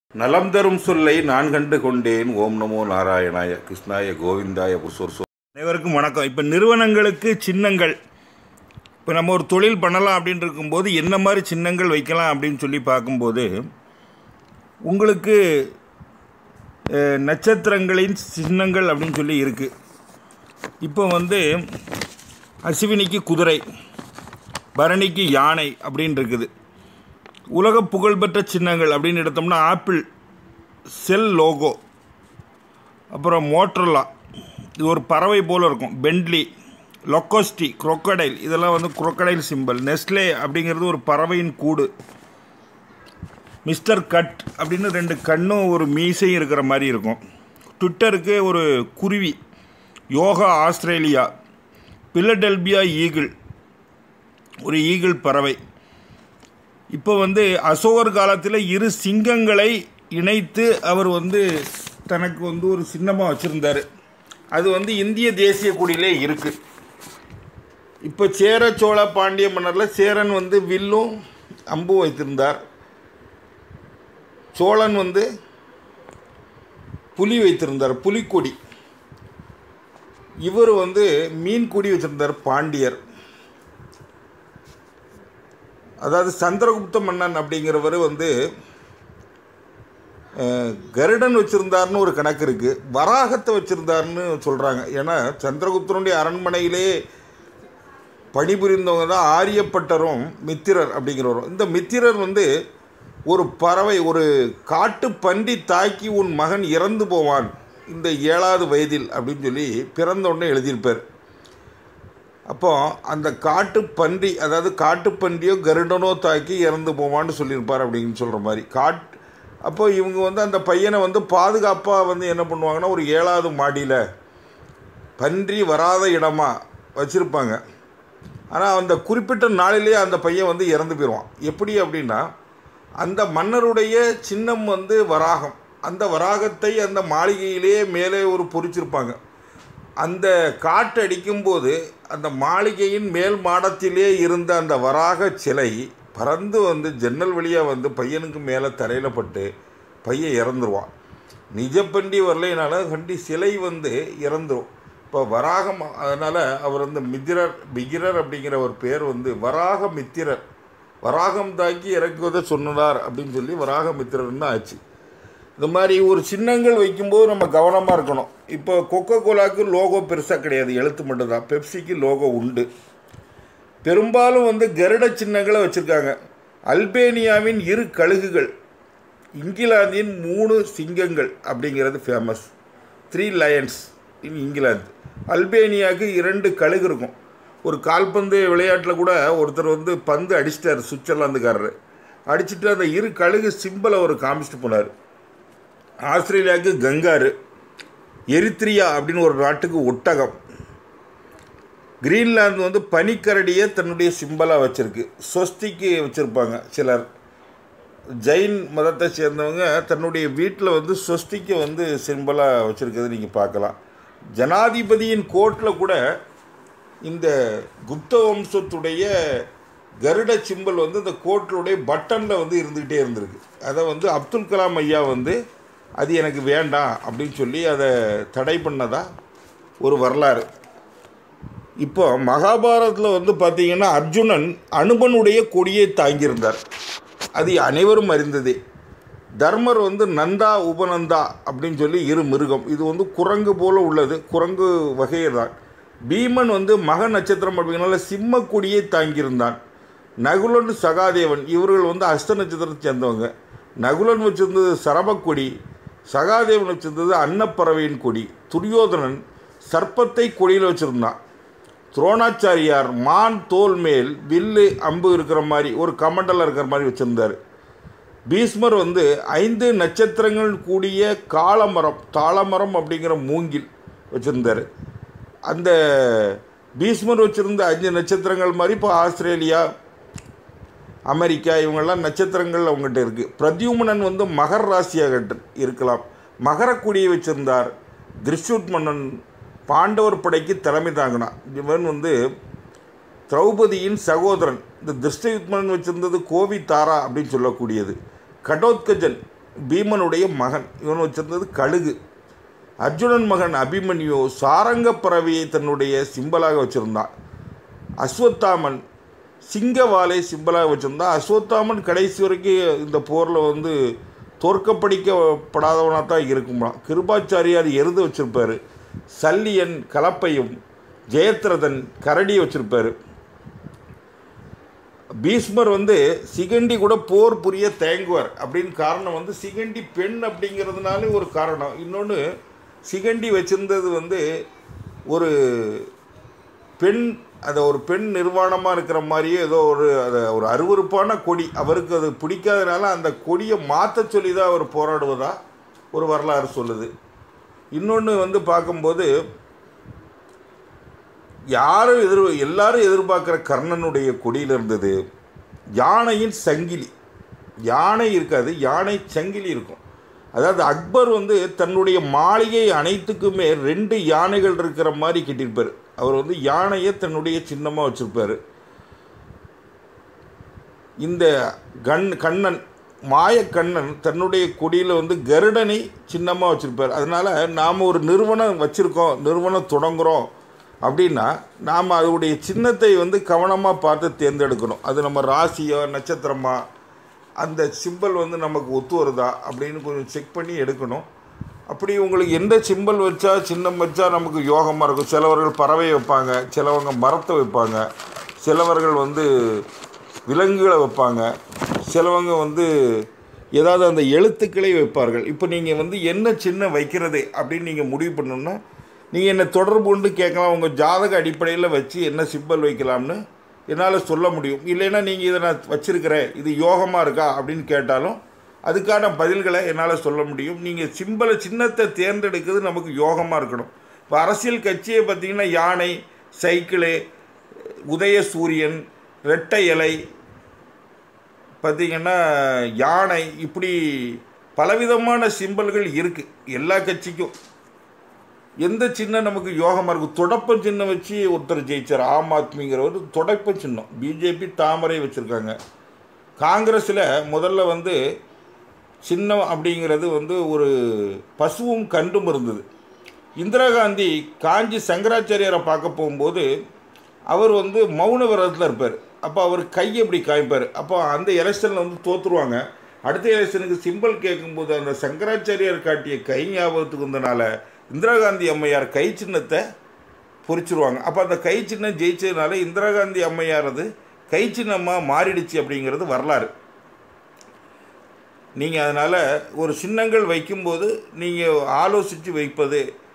நலம் தரும் சொல்லை நான் கண்டு கொண்டேன். ஓம் நமோ நாராயணாய கிருஷ்ணாய கோவிந்தாய புருஷோர். அனைவருக்கும் வணக்கம். இப்போ நிறுவனங்களுக்கு சின்னங்கள், இப்போ நம்ம ஒரு தொழில் பண்ணலாம் அப்படின்னு இருக்கும்போது என்ன மாதிரி சின்னங்கள் வைக்கலாம் அப்படின்னு சொல்லி பார்க்கும்போது உங்களுக்கு நட்சத்திரங்களின் சின்னங்கள் அப்படின்னு சொல்லி இருக்குது. இப்போ அஸ்வினிக்கு குதிரை, பரணிக்கு யானை அப்படின்னு இருக்குது. உலக புகழ்பெற்ற சின்னங்கள் அப்படின்னு எடுத்தோம்னா ஆப்பிள் செல் லோகோ, அப்புறம் மோட்டரோலா, இது ஒரு பறவை போல் இருக்கும். பென்ட்லி, லொக்கோஸ்டி, குரோக்கடைல், இதெல்லாம் குரோக்கடைல் சிம்பல். நெஸ்லே அப்படிங்கிறது ஒரு பறவையின் கூடு. மிஸ்டர் கட் அப்படின்னு ரெண்டு கண்ணும் ஒரு மீசையும் இருக்கிற மாதிரி இருக்கும். ட்விட்டருக்கு ஒரு குருவி. யோகா ஆஸ்திரேலியா. பிலடெல்பியா ஈகிள், ஒரு ஈகிள் பறவை. இப்போ அசோகர் காலத்தில் இரு சிங்கங்களை இணைத்து அவர் தனக்கு ஒரு சின்னமாக வச்சுருந்தார். அது இந்திய தேசிய கொடியிலே இருக்குது. இப்போ சேர சோழ பாண்டிய மன்னரில் சேரன் வில்லும் அம்பும் வைத்திருந்தார். சோழன் புலி வைத்திருந்தார், புலிக்கொடி. இவர் மீன் கொடி வச்சுருந்தார் பாண்டியர். அதாவது சந்திரகுப்த மன்னன் அப்படிங்கிறவர் கருடன் வச்சுருந்தார்னு ஒரு கணக்கு இருக்குது. வராகத்தை வச்சுருந்தார்னு சொல்கிறாங்க. ஏன்னா சந்திரகுப்தனுடைய அரண்மனையிலே பணிபுரிந்தவங்க தான் ஆரியப்பட்டரும் மித்திரர் அப்படிங்கிறவரும். இந்த மித்திரர் ஒரு பறவை, ஒரு காட்டு பன்றி தாக்கி உன் மகன் இறந்து போவான் இந்த 7வது வயதில் அப்படின்னு சொல்லி பிறந்த உடனே எழுதியிருப்பார். அப்போ அந்த காட்டு பன்றி, அதாவது காட்டு பன்றியோ கருடனோ தாக்கி இறந்து போவான்னு சொல்லியிருப்பார் அப்படின்னு சொல்கிற மாதிரி. அப்போ இவங்க அந்த பையனை பாதுகாப்பாக என்ன பண்ணுவாங்கன்னா, ஒரு 7வது மாடியில் பன்றி வராத இடமா வச்சுருப்பாங்க. ஆனால் அந்த குறிப்பிட்ட நாளிலே அந்த பையன் இறந்து போயிடுவான். எப்படி அப்படின்னா, அந்த மன்னருடைய சின்னம் வராகம். அந்த வராகத்தை அந்த மாளிகையிலே மேலே ஒரு பொறிச்சிருப்பாங்க. அந்த காற்று அடிக்கும்போது அந்த மாளிகையின் மேல் மாடத்திலே இருந்த அந்த வராக சிலை பறந்து ஜன்னல் வழியாக பையனுக்கு மேலே தரையில் பட்டு பையன் இறந்துருவான். நிஜப்பண்டி வரலைனால கண்டி சிலை இறந்துடும். இப்போ வராகம், அதனால் அவர் பிகிரர் அப்படிங்கிற ஒரு பேர் வராக மித்திரர், வராகம் தாக்கி இறக்குவதை சொன்னார் அப்படின்னு சொல்லி வராக மித்திரர்னு ஆச்சு. இந்த மாதிரி ஒரு சின்னங்கள் வைக்கும்போது நம்ம கவனமாக இருக்கணும். இப்போ கொக்கோ கோலாவுக்கு லோகோ பெருசாக கிடையாது, எழுத்து மட்டும்தான். பெப்சிக்கு லோகோ உண்டு. பெரும்பாலும் கருட சின்னங்களை வச்சுருக்காங்க. அல்பேனியாவின் 2 கழுகுகள், இங்கிலாந்தின் 3 சிங்கங்கள் அப்படிங்கிறது ஃபேமஸ். 3 lions in England. அல்பேனியாவுக்கு 2 கழுகு இருக்கும். ஒரு கால்பந்து விளையாட்டில் கூட ஒருத்தர் பந்து அடிச்சிட்டார், சுவிட்சர்லாந்துக்காரர். அடிச்சுட்டு அந்த 2 கழுகு சிம்பிளை ஒரு காமிச்சிட்டு போனார். ஆஸ்திரேலியாவுக்கு கங்காரு. எரித்ரியா அப்படின்னு ஒரு நாட்டுக்கு ஒட்டகம். கிரீன்லாந்து பனிக்கரடியை தன்னுடைய சிம்பலாக வச்சுருக்கு. ஸ்வஸ்திக்கு வச்சுருப்பாங்க சிலர். ஜெயின் மதத்தை சேர்ந்தவங்க தன்னுடைய வீட்டில் ஸ்வஸ்திக்கு சிம்பலாக வச்சுருக்கிறது நீங்கள் பார்க்கலாம். ஜனாதிபதியின் கோர்ட்டில் கூட இந்த குப்த வம்சத்துடைய கருட சிம்பல் இந்த கோர்ட்டினுடைய பட்டனில் இருந்துக்கிட்டே இருந்திருக்கு. அதை அப்துல் கலாம் ஐயா அது எனக்கு வேண்டாம் அப்படின்னு சொல்லி அதை தடை பண்ணதா ஒரு வரலாறு. இப்போ மகாபாரதத்தில் பார்த்தீங்கன்னா அர்ஜுனன் அனுமனுடைய கொடியை தாங்கியிருந்தார். அது அனைவரும் அறிந்ததே. தர்மர் நந்தா உபநந்தா அப்படின்னு சொல்லி 2 மிருகம். இது குரங்கு போல் உள்ளது, குரங்கு வகையை தான். பீமன் மக நட்சத்திரம் அப்படிங்கிறனால சிம்ம கொடியை தாங்கியிருந்தான். நகுலன் சகாதேவன் இவர்கள் அஸ்த நட்சத்திரத்தை சேர்ந்தவங்க. நகுலன் வச்சிருந்தது சரபக்கொடி, சகாதேவன் வச்சிருந்தது அன்னப்பறவையின் கொடி. துரியோதனன் சர்ப்பத்தை கொடியில் வச்சுருந்தான். துரோணாச்சாரியார் மான் தோல் மேல் வில்லு அம்பு இருக்கிற மாதிரி ஒரு கமண்டலம் இருக்கிற மாதிரி வச்சுருந்தார். பீஷ்மர் 5 நட்சத்திரங்கள் கூடிய காலமரம், தாளமரம் அப்படிங்கிற மூங்கில் வச்சுருந்தார். அந்த பீஷ்மர் வச்சுருந்த 5 நட்சத்திரங்கள் மாதிரி இப்போ ஆஸ்திரேலியா, அமெரிக்கா இவங்கெல்லாம் நட்சத்திரங்கள் அவங்ககிட்ட இருக்குது. பிரத்யும்னன் மகர ராசியாக இருக்கலாம். மகரக்குடியை வச்சுருந்தார். திருஷ்யூத் மன்னன் பாண்டவர் படைக்கு தலைமை தாங்கினான். இவன் திரௌபதியின் சகோதரன். இந்த திருஷ்டயுத்மன் வச்சுருந்தது கோவி தாரா அப்படின்னு சொல்லக்கூடியது. கடோத்கஜன் பீமனுடைய மகன். இவன் வச்சிருந்தது கழுகு. அர்ஜுனன் மகன் அபிமன்யு சாரங்க பறவையை தன்னுடைய சிம்பலாக வச்சுருந்தான். அஸ்வத்தாமன் சிங்கவாலை சிம்பலாக வச்சுருந்தான். அஸ்வத்தாமன் கடைசி வரைக்கும் இந்த போரில் வந்து தோற்கப்படிக்கப்படாதவனாக தான் இருக்குமா. கிருபாச்சாரியார் எருது வச்சுருப்பார். சல்லியன் கலப்பையும், ஜெயத்ரதன் கரடி வச்சுருப்பார். பீஷ்மர் வந்து சிகண்டி கூட போர் புரிய தயங்குவார். அப்படின்னு காரணம் வந்து சிகண்டி பெண் அப்படிங்கிறதுனால ஒரு காரணம். இன்னொன்று, சிகண்டி வச்சுருந்தது வந்து ஒரு பெண், அதை ஒரு பெண் நிர்வாணமாக இருக்கிற மாதிரியே ஏதோ அதை ஒரு அருவருப்பான கொடி. அவருக்கு அது பிடிக்காதனால அந்த கொடியை மாற்ற சொல்லி தான் அவர் போராடுவதா ஒரு வரலாறு சொல்லுது. இன்னொன்று வந்து பார்க்கும்போது எல்லாரும் எதிர்பார்க்குற கர்ணனுடைய கொடியில் இருந்தது யானையின் சங்கிலி. யானை இருக்காது, யானை சங்கிலி இருக்கும். அதாவது அக்பர் வந்து தன்னுடைய மாளிகை அனைத்துக்குமே 2 யானைகள் இருக்கிற மாதிரி கட்டியிருப்பார். அவர் வந்து யானையை தன்னுடைய சின்னமாக வச்சுருப்பார். இந்த கண்ணன் மாயக்கண்ணன் தன்னுடைய கொடியில் வந்து கருடனை சின்னமாக வச்சுருப்பார். அதனால் நாம் ஒரு நிறுவனம் வச்சுருக்கோம், நிறுவனம் தொடங்குகிறோம் அப்படின்னா நாம் அதோடைய சின்னத்தை வந்து கவனமாக பார்த்து தேர்ந்தெடுக்கணும். அது நம்ம ராசியோ நட்சத்திரமா அந்த சிம்பல் வந்து நமக்கு ஒத்து வருதா அப்படின்னு கொஞ்சம் செக் பண்ணி எடுக்கணும். அப்படி உங்களுக்கு எந்த சிம்பல் வச்சா, சின்னம் வச்சா நமக்கு யோகமாக இருக்கும். சிலவர்கள் பறவையை வைப்பாங்க, சிலவங்க மரத்தை வைப்பாங்க, சிலவர்கள் வந்து விலங்குகளை வைப்பாங்க, சிலவங்க வந்து ஏதாவது அந்த எழுத்துக்களை வைப்பார்கள். இப்போ நீங்கள் வந்து என்ன சின்னம் வைக்கிறது அப்படின்னு நீங்கள் முடிவு பண்ணணுன்னா நீங்கள் என்னை தொடர்பு கொண்டு கேட்கலாம். உங்கள் ஜாதக அடிப்படையில் வச்சு என்ன சிம்பல் வைக்கலாம்னு என்னால் சொல்ல முடியும். இல்லைன்னா நீங்கள் இதை நான் வச்சுருக்கிறேன், இது யோகமாக இருக்கா அப்படின்னு கேட்டாலும் அதுக்கான பதில்களை என்னால் சொல்ல முடியும். நீங்கள் சின்னத்தை தேர்ந்தெடுக்கிறது நமக்கு யோகமாக இருக்கணும். இப்போ அரசியல் கட்சியை பார்த்திங்கன்னா யானை, சைக்கிளு, உதய சூரியன், ரெட்டை இலை, பார்த்திங்கன்னா யானை, இப்படி பலவிதமான சிம்பல்கள் இருக்குது எல்லா கட்சிக்கும். எந்த சின்னம் நமக்கு யோகமாக இருக்கும்? தொடப்ப சின்னம் வச்சு ஒருத்தர் ஜெயிச்சார். ஆம் ஆத்மிங்கிறவர் தொடப்ப சின்னம். பிஜேபி தாமரை வச்சுருக்காங்க. காங்கிரஸில் முதல்ல வந்து சின்னம் அப்படிங்கிறது வந்து ஒரு பசுவும் கண்டும் இருந்தது. இந்திரா காந்தி காஞ்சி சங்கராச்சாரியாரை பார்க்க போகும்போது அவர் வந்து மௌன விரதத்தில் இருப்பார். அப்போ அவர் கையை இப்படி காய்ப்பார். அப்போ அந்த எலெக்ஷனில் வந்து தோற்றுருவாங்க. அடுத்த எலெக்ஷனுக்கு சிம்பிள் கேட்கும்போது அந்த சங்கராச்சாரியார் காட்டிய கை ஞாபகத்துக்கு வந்தனால இந்திரா காந்தி அம்மையார் கை சின்னத்தை பொறிச்சிருவாங்க. அப்போ அந்த கை சின்னம் ஜெயிச்சதுனால இந்திரா காந்தி அம்மையார் அது கை சின்னமாக மாறிடுச்சு அப்படிங்கிறது வரலாறு. நீங்கள் அதனால் ஒரு சின்னங்கள் வைக்கும்போது நீங்கள் ஆலோசித்து வைப்பது